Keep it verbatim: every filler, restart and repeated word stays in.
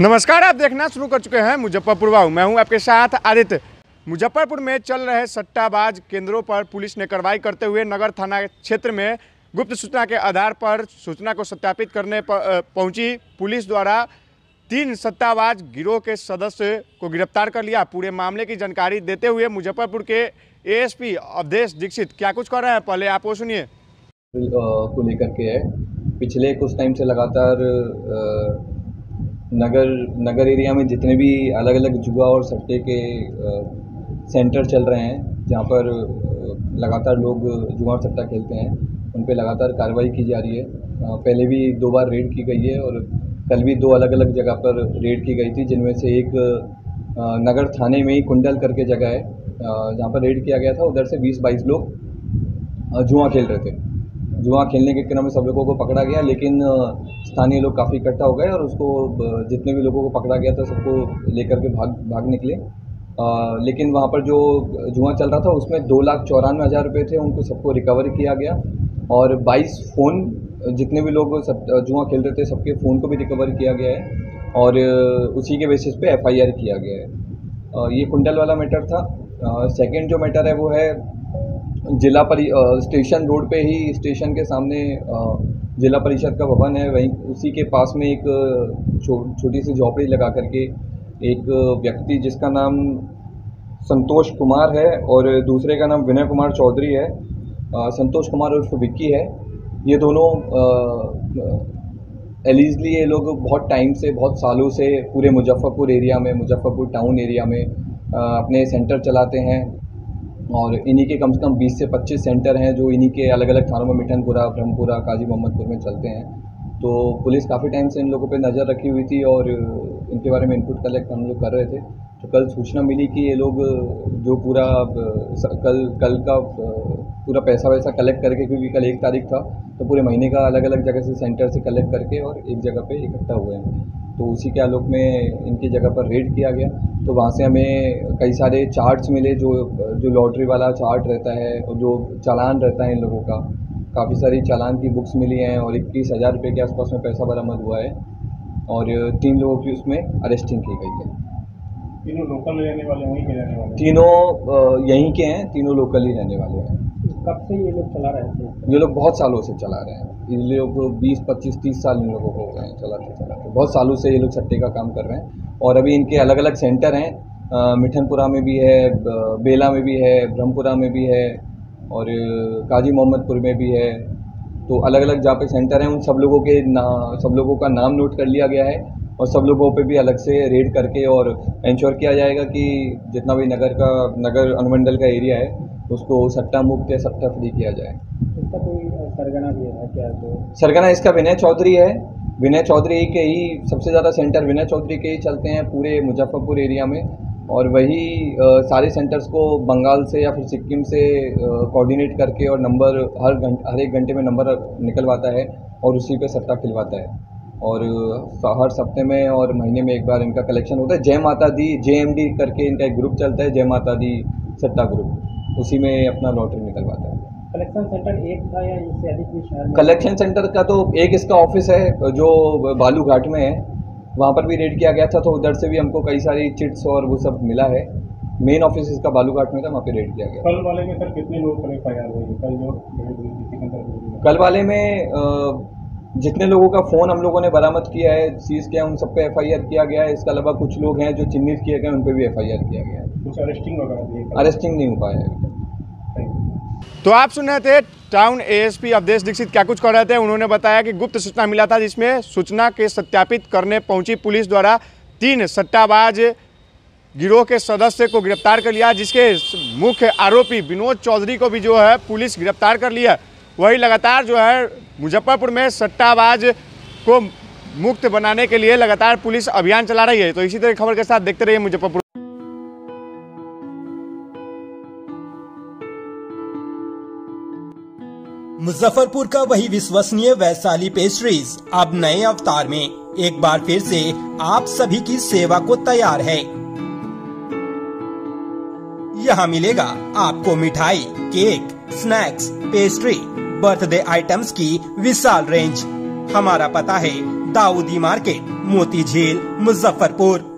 नमस्कार, आप देखना शुरू कर चुके हैं मुजफ्फरपुर वाव। मैं हूं आपके साथ आदित्य। मुजफ्फरपुर में चल रहे सट्टाबाज केंद्रों पर पुलिस ने कार्रवाई करते हुए नगर थाना क्षेत्र में गुप्त सूचना के आधार पर सूचना को सत्यापित करने पर पहुंची पुलिस द्वारा तीन सट्टाबाज गिरोह के सदस्य को गिरफ्तार कर लिया। पूरे मामले की जानकारी देते हुए मुजफ्फरपुर के एएसपी अवधेश दीक्षित क्या कुछ कर रहे हैं, पहले आप वो सुनिए। को लेकर के है, पिछले कुछ टाइम से लगातार नगर नगर एरिया में जितने भी अलग अलग जुआ और सट्टे के सेंटर चल रहे हैं, जहां पर लगातार लोग जुआ और सट्टा खेलते हैं, उन पे लगातार कार्रवाई की जा रही है। पहले भी दो बार रेड की गई है और कल भी दो अलग अलग जगह पर रेड की गई थी, जिनमें से एक नगर थाने में ही कुंडल करके जगह है जहां पर रेड किया गया था। उधर से बीस बाईस लोग जुआ खेल रहे थे। जुआ खेलने के क्रम में सब लोगों को पकड़ा गया, लेकिन स्थानीय लोग काफ़ी इकट्ठा हो गए और उसको जितने भी लोगों को पकड़ा गया था सबको लेकर के भाग भाग निकले। आ, लेकिन वहाँ पर जो जुआ चल रहा था उसमें दो लाख चौरानवे हज़ार रुपये थे, उनको सबको रिकवर किया गया और बाईस फ़ोन, जितने भी लोग सब जुआ खेल रहे थे सबके फ़ोन को भी रिकवर किया गया है और उसी के बेसिस पे एफ आई आर किया गया है। आ, ये कुंडल वाला मैटर था। सेकेंड जो मैटर है वो है जिला परि स्टेशन रोड पे ही, स्टेशन के सामने जिला परिषद का भवन है, वहीं उसी के पास में एक छो, छोटी सी झोपड़ी लगा करके एक व्यक्ति जिसका नाम संतोष कुमार है और दूसरे का नाम विनय कुमार चौधरी है। आ, संतोष कुमार उर्फ विक्की है। ये दोनों एलिजली ये लोग बहुत टाइम से, बहुत सालों से पूरे मुजफ्फरपुर एरिया में, मुजफ्फरपुर टाउन एरिया में आ, अपने सेंटर चलाते हैं और इन्हीं के कम से कम बीस से पच्चीस सेंटर हैं जो इन्हीं के अलग अलग थानों में मिठनपुरा, ब्रह्मपुरा, काजी मोहम्मदपुर में चलते हैं। तो पुलिस काफ़ी टाइम से इन लोगों पे नज़र रखी हुई थी और इनके बारे में इनपुट कलेक्ट हम लोग कर रहे थे। तो कल सूचना मिली कि ये लोग जो पूरा कल कल का पूरा पैसा वैसा कलेक्ट करके, क्योंकि कल एक तारीख था तो पूरे महीने का अलग अलग जगह से सेंटर से कलेक्ट करके और एक जगह पे इकट्ठा हुए हैं। तो उसी के आलोक में इनकी जगह पर रेड किया गया। तो वहाँ से हमें कई सारे चार्ट्स मिले, जो जो लॉटरी वाला चार्ट रहता है और जो चालान रहता है इन लोगों का, काफ़ी सारी चालान की बुक्स मिली हैं और इक्कीस हज़ार रुपये के आसपास में पैसा बरामद हुआ है और तीन लोगों की उसमें अरेस्टिंग की गई है। तीनों लोकल रहने वाले, वहीं के रहने वाले? तीनों यहीं के हैं, तीनों लोकल ही रहने वाले हैं। कब से ये लोग चला रहे थे? ये लोग बहुत सालों से चला रहे हैं। ये लोग बीस पच्चीस तीस साल इन लोगों को हो गए हैं चलाते चलाते। बहुत सालों से ये लोग सट्टे का काम कर रहे हैं और अभी इनके अलग अलग सेंटर हैं। मिठनपुरा में भी है, बेला में भी है, ब्रह्मपुरा में भी है और काजी मोहम्मदपुर में भी है। तो अलग अलग जहाँ पे सेंटर हैं उन सब लोगों के ना सब लोगों का नाम नोट कर लिया गया है और सब लोगों पे भी अलग से रेड करके और इंश्योर किया जाएगा कि जितना भी नगर का नगर अनुमंडल का एरिया है उसको सट्टा मुक्त या सट्टा फ्री किया जाए। इसका कोई सरगना भी है क्या? तो सरगना इसका विनय चौधरी है। विनय चौधरी के ही सबसे ज़्यादा सेंटर विनय चौधरी के ही चलते हैं पूरे मुजफ्फरपुर एरिया में और वही आ, सारे सेंटर्स को बंगाल से या फिर सिक्किम से कोऑर्डिनेट करके और नंबर हर घंटे हर एक घंटे में नंबर निकलवाता है और उसी पे सट्टा खिलवाता है और हर सप्ते में और महीने में एक बार इनका कलेक्शन होता है। जय माता दी जे एम डी करके इनका एक ग्रुप चलता है, जय माता दी सट्टा ग्रुप, उसी में अपना लॉटरी निकलवाता है। कलेक्शन सेंटर एक था या इससे अधिक भी शहर में? कलेक्शन सेंटर का तो एक इसका ऑफिस है जो बालू घाट में है, वहाँ पर भी रेड किया गया था तो उधर से भी हमको कई सारी चिट्स और वो सब मिला है। मेन ऑफिस इसका बालू घाट में था, वहाँ पे रेड किया गया। कल वाले में सर कितने लोग पर एफ आई आर हुई? कल जो कल वाले में जितने लोगों का फ़ोन हम लोगों ने बरामद किया है, सीज किया, उन सब पे एफ आई आर किया गया है। इसके अलावा कुछ लोग हैं जो चिन्हित किए गए, उन पर भी एफ आई आर किया गया है। कुछ अरेस्टिंग वगैरह? अरेस्टिंग नहीं हो पाया है। तो आप सुन रहे थे टाउन एएसपी अवधेश दीक्षित क्या कुछ कर रहे थे। उन्होंने बताया कि गुप्त सूचना मिला था जिसमें सूचना के सत्यापित करने पहुंची पुलिस द्वारा तीन सट्टाबाज गिरोह के सदस्य को गिरफ्तार कर लिया, जिसके मुख्य आरोपी विनोद चौधरी को भी जो है पुलिस गिरफ्तार कर लिया। वही लगातार जो है मुजफ्फरपुर में सट्टाबाज को मुक्त बनाने के लिए लगातार पुलिस अभियान चला रही है। तो इसी तरह खबर के साथ देखते रहिए मुजफ्फरपुर। मुजफ्फरपुर का वही विश्वसनीय वैशाली पेस्ट्रीज अब नए अवतार में एक बार फिर से आप सभी की सेवा को तैयार है। यहाँ मिलेगा आपको मिठाई, cake, snacks, pastry, birthday items की विशाल रेंज। हमारा पता है दाऊदी मार्केट, मोती झील, मुजफ्फरपुर।